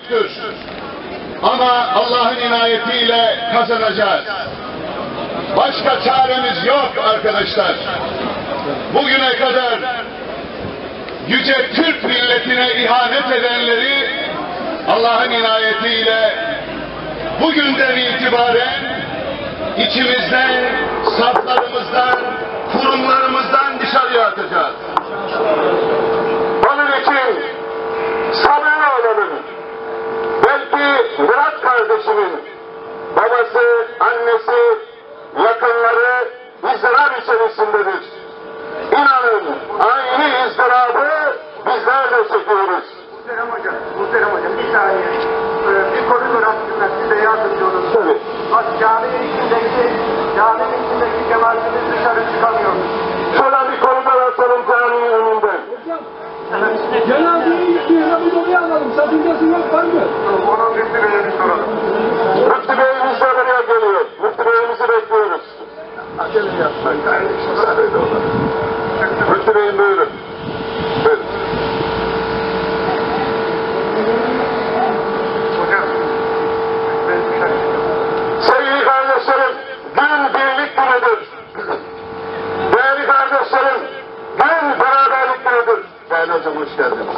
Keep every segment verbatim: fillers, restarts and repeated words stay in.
büyüktür. Ama Allah'ın inayetiyle kazanacağız. Başka çaremiz yok arkadaşlar. Bugüne kadar yüce Türk milletine ihanet edenleri Allah'ın inayetiyle bugünden itibaren içimizden, saflarımızdan, kurumlarımızdan dışarıya atacağız. Onun için sabırlı olalım. Belki Murat kardeşimin babası, annesi, yakınları ızdırap içerisindedir. İnanın aynı ızdırabı bizler de çekiyoruz. Muhterem hocam, muhterem hocam bir saniye. Ee, bir koridor hakkında size yardımcı olun. Tabii. Bak caminin içindeki, caminin içindeki cemaatimiz dışarı çıkamıyor. Şöyle bir koridor açalım caminin önünden. Cenazeyi istiyorsa biz oraya alalım. Sakıncası yok var mı? Onun Müftü Bey'e bir soralım. Müftü Bey'imiz de buraya geliyor. Müftü Bey'imizi bekliyoruz. Acele yapsak. Müftü Bey'im buyurun. Buyurun. Hocam, ben dışarı çıkıyorum. Sevgili kardeşlerim, gün birlik günüdür. Değerli kardeşlerim, gün beraberlik günüdür. Değerli hocam hoş geldiniz.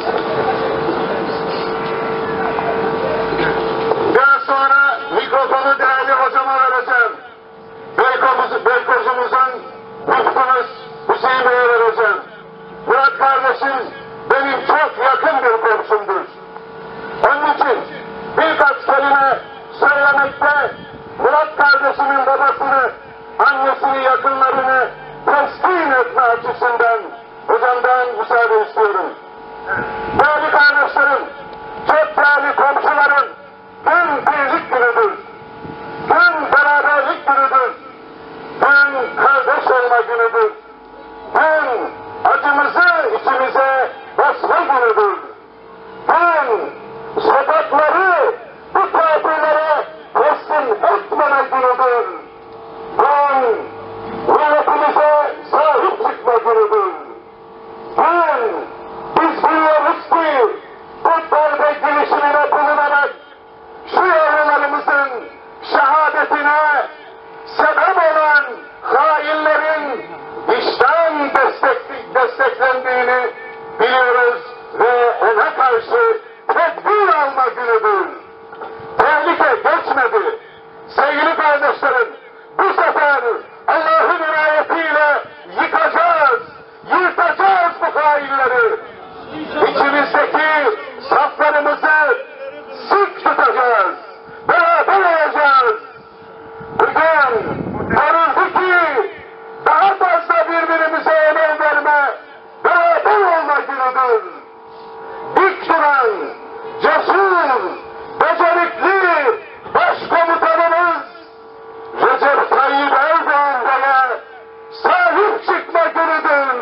Biraz sonra mikrofonu değerli hocama vereceğim. Beykozumuz, Beykozumuzun müftümüz Hüseyin Bey'e vereceğim. Murat kardeşim benim çok yakın bir komşumdur. Onun için birkaç kelime söylemekte Murat kardeşimin babasını, annesini, yakınlarını teslim etme açısından hocamdan müsaade istiyorum. Değerli kardeşlerim, çok değerli komşularım, gün birlik günüdür. Gün beraberlik günüdür. Gün kardeş olma günüdür. Gün acımızı içimize basma günüdür. Gün sokakları bu kafirlere teslim etmeme günüdür. Gün milletimize sahip çıkma günüdür. Gün biz biliyoruz ki bu darbe girişimine bulunarak şu yavrularımızın şehadetine sebep olan hainlerin işten destek, desteklendiğini biliyoruz ve ona karşı tedbir alma günüdür. Tehlike geçmedi. Sevgili kardeşlerim, bu sefer Allah'ın inayetiyle yıkacağız, yırtacağız bu hainleri. İçimizdeki saflarımızı sık tutacağız, beraber olacağız. Bugün görüldü ki daha fazla birbirimize önem verme, beraber olma günüdür. Dik duran, cesur, becerikli başkomutanımız Recep Tayyip Erdoğan'a sahip çıkma günüdür.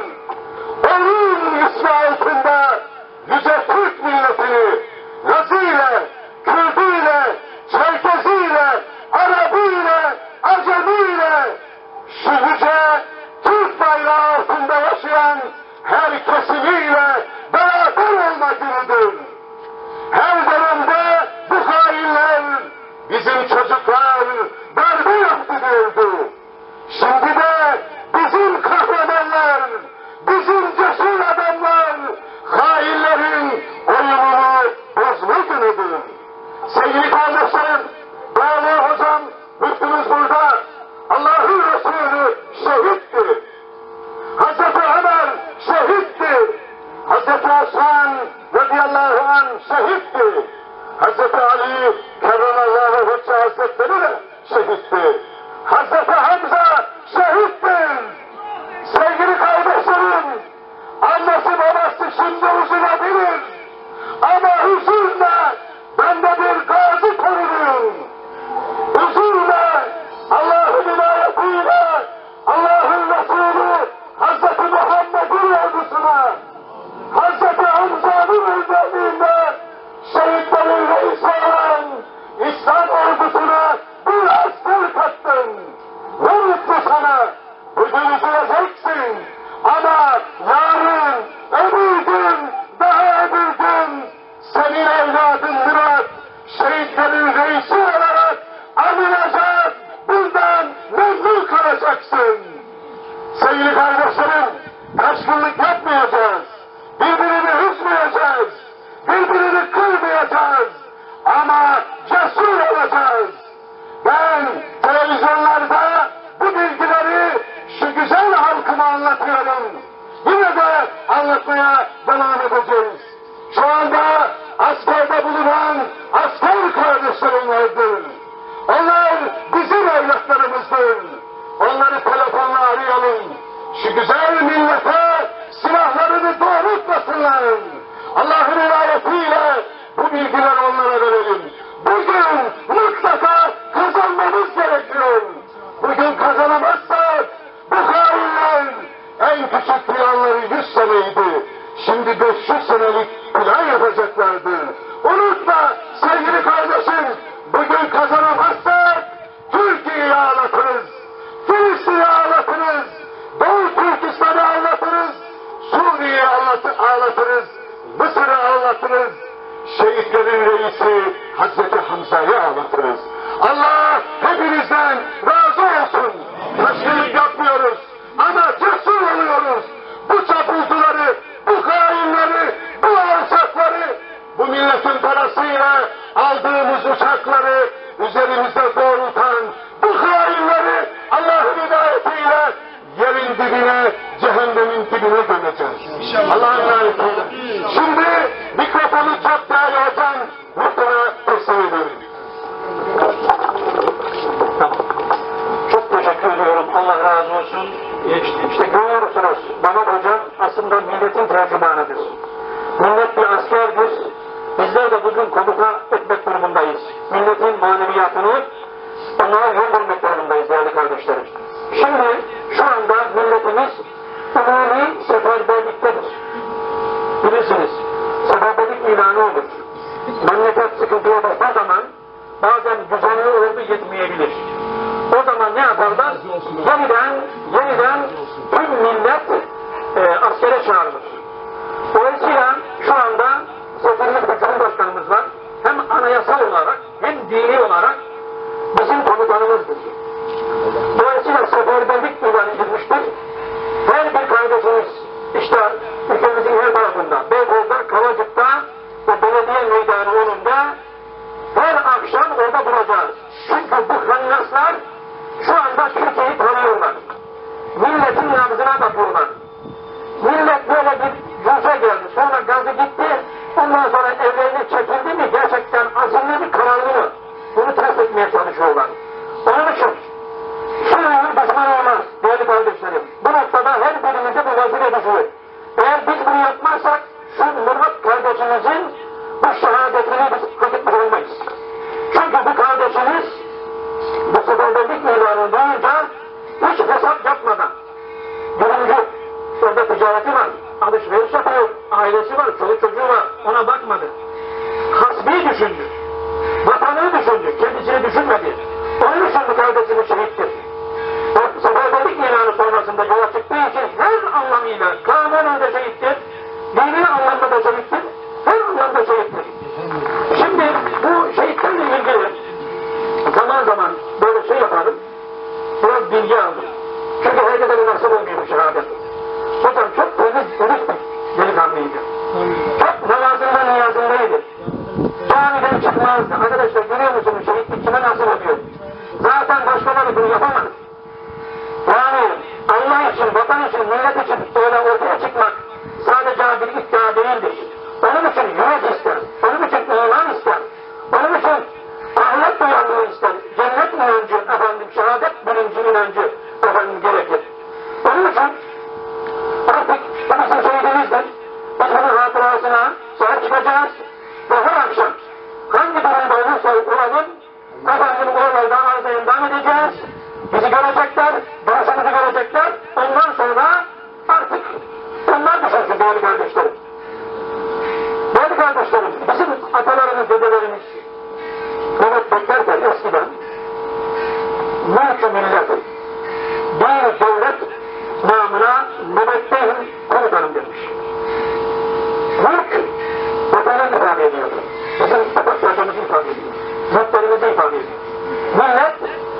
Onun ismi altında yüce Türk milletini Lazıyla, Kürdüyle, Çerkeziyle, Arabiyle, Acemiyle şu yüce Türk bayrağı altında yaşayan her kesimiyle beraber olma günüdür. Her dönemde bu hainler bizim çocuklar darbe yaptı diyordu. Şimdi de bizim kahramanlar, bizim cesur adamlar hainlerin oyununu bozma günüdür. Sevgili kardeşlerim, değerli hocam, müftümüz burada. Allah'ın Resulü şehitti. Hazreti Ömer şehitti. Hazreti Osman radıyallahu anh şehitti. Hazreti Ali kerramallahu vecce hazretleri de şehitti. Hazreti Hamza şehittir. Sevgili kardeşlerim, annesi babası şimdi üzülebilir. Ama üzülme, ben de bir gazi torunuyum. Üzülme, Allah'ın inayetiyle, Allah'ın Resulü Hazreti Muhammed'in ordusuna, Hazreti Hamza'nın önderliğinde şehitlerin reisi olan İslam ordusuna bir asker kattın. Ne mutlu sana, bugün üzüleceksin. Ama yarın, öbür gün, daha öbür gün senin evladın bulunan asker kardeşlerim vardır. Onlar bizim evlatlarımızdır. Onları telefonla arayalım. Şu güzel millete silahlarını doğrultmasınlar. Allah'ın inayetiyle bu bilgileri onlara verelim. Bugün mutlaka kazanmamız gerekiyor. Bugün kazanamazsak bu hainler en küçük planları yüz seneydi. Şimdi beş yüz senelik plan yapacaklardı. Unutma sevgili kardeşim, bugün kazanamazsak Türkiye'yi ağlatırız, Filistin'i ağlatırız, Doğu Türkistan'ı ağlatırız, Suriye'yi ağlatırız, Mısır'ı ağlatırız, şehitlerin reisi Hazreti Hamza'yı ağlatırız. Allah hepinizden razı olsun. Taşkınlık yapmıyoruz ama cesur oluyoruz. Bu çapulcuları, bu hainleri, bu alçakları, bu milletin parasıyla aldığımız uçakları üzerimizde doğrultan bu hainleri Allah'ın hidayetiyle yerin dibine, cehennemin dibine gömeceğiz. Allah'ın hidayetiyle. Şimdi mikrofonu çok değerli hocam muhtara teslim ediyorum. Çok teşekkür ediyorum. Allah razı olsun. İşte, işte görüyorsunuz. Mehmet Hocam aslında milletin tercümanıdır. Millet bir askerdir. Bizler de bugün komuta etmek durumundayız. Milletin maneviyatını onlara yol vermek durumundayız değerli kardeşlerim. Şimdi şu anda milletimiz umumi seferberliktedir. Bilirsiniz, seferberlik ilanı olur. Memleket sıkıntıya bastığı zaman bazen düzenli ordu yetmeyebilir. O zaman ne yaparlar? Yeniden, yeniden tüm millet e, askere çağrılır. Dolayısıyla şu anda seferlik bir cumhurbaşkanımız var. Hem anayasal olarak hem dini olarak bizim komutanımızdır. Dolayısıyla seferberlik ilanı edilmiştir. Her bir kardeşimiz işte ülkemizin her tarafında, Beykoz'da, Kavacık'ta ve belediye meydanı önünde her akşam orada duracağız. Çünkü bu hannaslar şu anda Türkiye'yi tanıyorlar. Milletin nabzına bakıyorlar. Millet böyle bir yüze geldi. Sonra gazı gitti. Ondan sonra evlerine çekildi mi gerçekten azimli mi kararlı mı? Bunu test etmeye çalışıyorlar. Onun için sürüyün düşman olmaz değerli kardeşlerim. Bu noktada her birimize bu vaziyete düşüyor. Eğer biz bunu yapmazsak şu Murat kardeşimizin bu şehadetini biz hak etmiş olmayız. Çünkü bu kardeşimiz bu seferberlik ilanını duyunca hiç hesap yapmadan birinci orada ticareti var, alışveriş yapıyor, ailesi var, çoluk çocuğu var, ona bakmadı. Hasbi düşündü, vatanını düşündü, kendisini düşünmedi. Onun için bu kardeşimiz şehittir. O seferberlik ilanı sonrasında yola çıktığı için her anlamıyla kanunen de şehittir, dini anlamda da şehittir, her anlamda şehittir. Şimdi bu şehitlerle ilgili zaman zaman böyle şey yaparım, biraz bilgi aldım. Çünkü herkese bir nasıl olmuyor bu şehadet. Hocam çok temiz, dürüst bir delikanlıydı. Çok namazında niyazındaydı. Camiden çıkmazdı. Arkadaşlar görüyor musunuz şehitlik kime nasıl oluyor? Zaten başkaları bunu yapamaz. Yani Allah için, vatan için, millet için öyle ortaya çıkmak sadece bir iddia değildir. Onun için yürek ister, onun için iman ister, onun için ahiret duyarlılığı ister, cennet inancı, efendim, şehadet bilinci inancı efendim gerekir. Onun için artık bu bizim şehidimizdir. Biz bunun hatırasına sahip çıkacağız ve her akşam hangi durumda olursa olalım, efendim oralarda arzaya devam edeceğiz. Bizi görecekler, duruşumuzu görecekler. Ondan sonra artık onlar düşünsün değerli kardeşlerim. Değerli kardeşlerim, bizim atalarımız, dedelerimiz nöbet beklerken eskiden mülk-ü millet, bir devlet namına nöbetteyim komutanım demiş. Mülk, vatanını ifade ediyor. Bizim vatanımızı ifade ediyor. Mülklerimizi ifade ediyor. Millet,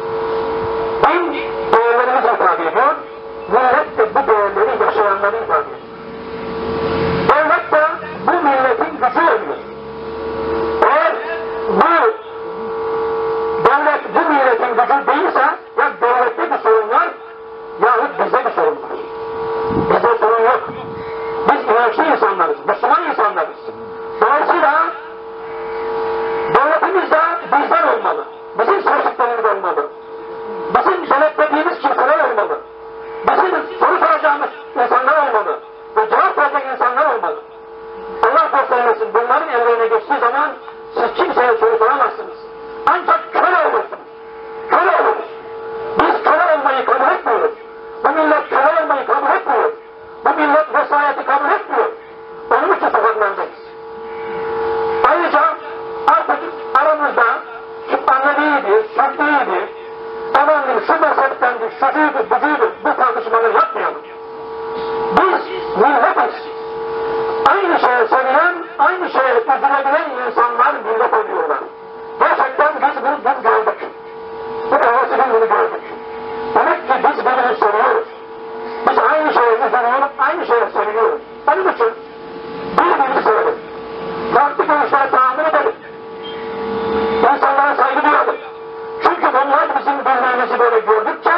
din değerlerimizi ifade ediyor. Millet de bu değerleri yaşayanları ifade ediyor. Devlet de bu milletin gücü oluyor. Eğer bizden olmalı. Bizim sözcüklerimiz olmalı. Bizim denetlediğimiz kimseler olmalı. Bizim soru soracağımız insanlar olmalı. Ve cevap verecek insanlar olmalı. Allah göstermesin, bunların ellerine geçtiği zaman siz kimseye soru soramazsınız. Ancak köle olursunuz. Köle oluruz. Biz köle olmayı kabul etmiyoruz. Bu millet köle olmayı kabul etmiyor. Bu millet vesayeti kabul etmiyor. Onun için sokaklardayız. Ayrıca artık aramızda şu Annevi'ydi, Sünni'ydi, efendim şu mezheptendi, şucuydu, bucuydu, bu tartışmaları yapmayalım. Biz milletiz. Aynı şeye söyleyen, aynı şeye üzülebilen insanlar millet oluyorlar. Gerçekten biz bunu dün gördük. Bu evvelsi gün bunu gördük. Demek ki biz birini seviyoruz. Biz aynı şeye üzülüyoruz, aynı şeye seviyoruz. Onun için birbirimizi sevelim. Farklı görüşlere tahammül edelim. İnsanlara saygı duyalım. Çünkü onlar bizim birbirimizi böyle gördükçe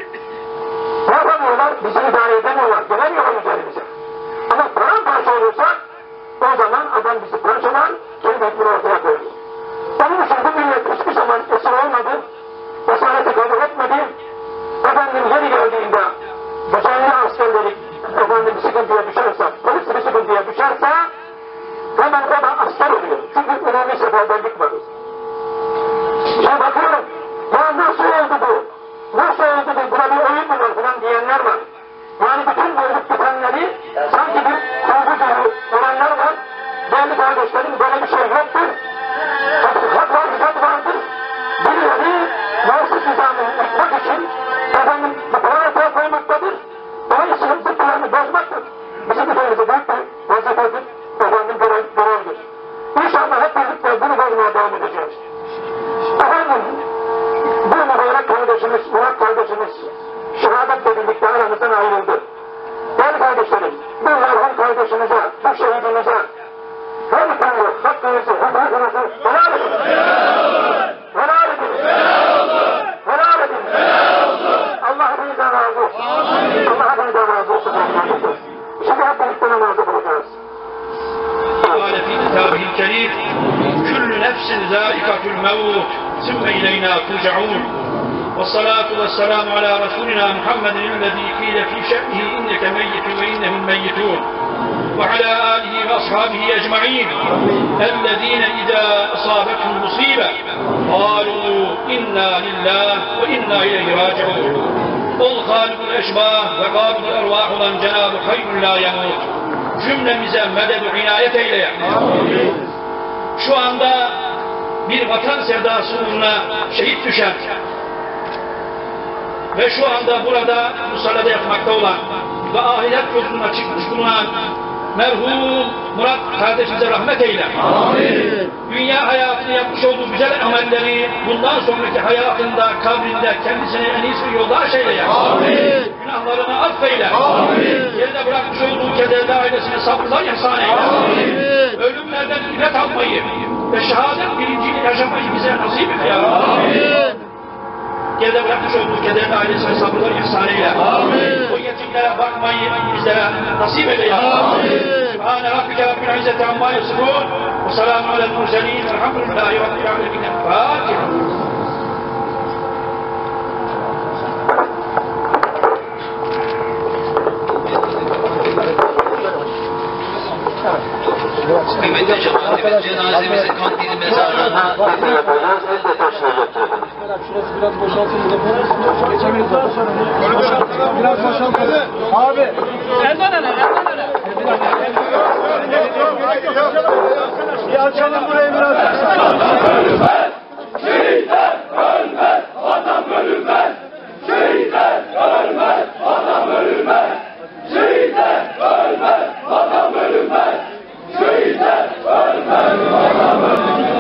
ne yapamıyorlar? Bizi idare edemiyorlar. Gelemiyorlar üzerimize. Ama paramparça olursak o zaman adam bizi parçalar, kendi hükmünü ortaya koyar. Onun için bu millet hiçbir zaman esir olmadı, esareti kabul etmedi. Efendim yeri geldiğinde düzenli askerleri efendim sıkıntıya düşerse, polis bir sıkıntıya düşerse hemen o da asker oluyor. Çünkü önemli seferberlik var. Şimdi bakıyorum, ya nasıl oldu bu? Nasıl oldu bu? Buna bir oyun mu var falan diyenler var. Yani bütün bu olup bitenleri sanki bir kurgu gibi olanlar var. Değerli kardeşlerim, böyle bir şey yoktur. Hak var, hak vardır. Birileri Marksist nizamını yıkmak için efendim bir plan ortaya koymaktadır. Dolayısıyla bu planı bozmaktır. Bizim üzerimize büyük bir vazifedir. Efendim görevdir. İnşallah hep birlikte bunu bozmaya devam edeceğiz. Efendim, bu mübarek kardeşimiz, Murat kardeşimiz şehadetle birlikte aramızdan ayrıldı. Değerli kardeşlerim, bu merhum kardeşimize, bu şehidimize her türlü hakkınızı, hukukunuzu helal edin. Helal edin. Helal edin. Allah hepinizden razı olsun. Allah hepinizden razı olsun. Şimdi hep birlikte namazı bulacağız. قال في كتابه الكريم كل نفس ذائقة الموت ثم إلينا ترجعون والصلاة والسلام على رسولنا محمد الذي قيل في شأنه إنك ميت وإنهم ميتون وعلى آله وأصحابه أجمعين الذين إذا أصابتهم مصيبة قالوا إنا لله وإنا إليه راجعون قل خالق الأشباه وقابل الأرواح olan Cenab-ı Hayyul la yamut cümlemize medet-i inayet eyle. Şu anda bir vatan sevdası uğruna şehit düşen ve şu anda burada musallada yatmakta olan ve ahiret yoluna çıkmış bulunan merhum Murat kardeşimize rahmet eyle. Amin. Dünya hayatını yapmış olduğu güzel amelleri bundan sonraki hayatında, kabrinde kendisine en iyisi bir yoldaş eyle. Amin. Günahlarını affeyle. Amin. Yerine bırakmış olduğu kederli ailesine sabırlar ihsan eyle. Amin. Ölümlerden ibret almayı ve şehadet bilincini yaşamayı bize nasip et ya. Amin. Geride bırakmış olduğu kederli ailesine sabırlar ihsan eyle. Amin. O yetimlere bakmayı bizlere nasip eyle ya. Amin. Sübhane Rabbike Rabbil İzzeti Amma Yasifun ve selamun alel murselin elhamdülillahi Rabbil Alemin. Fatiha. Kıymetli cemaatimiz cenazemizi Kandili mezarlığına Nasıl yapacağız? Elde taşınacaktır efendim. Şurası biraz boşaltın. Geçemeyiz daha sonra. Biraz boşaltın. Abi. Erdoğan öne, Erdoğan öne. Bir açalım burayı biraz. Ölmez, şehitler ölmez, vatan bölünmez. Şehitler ölmez, vatan bölünmez. Şehitler ölmez, vatan bölünmez. Şehitler ölmez, vatan bölünmez.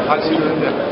taksilerinde.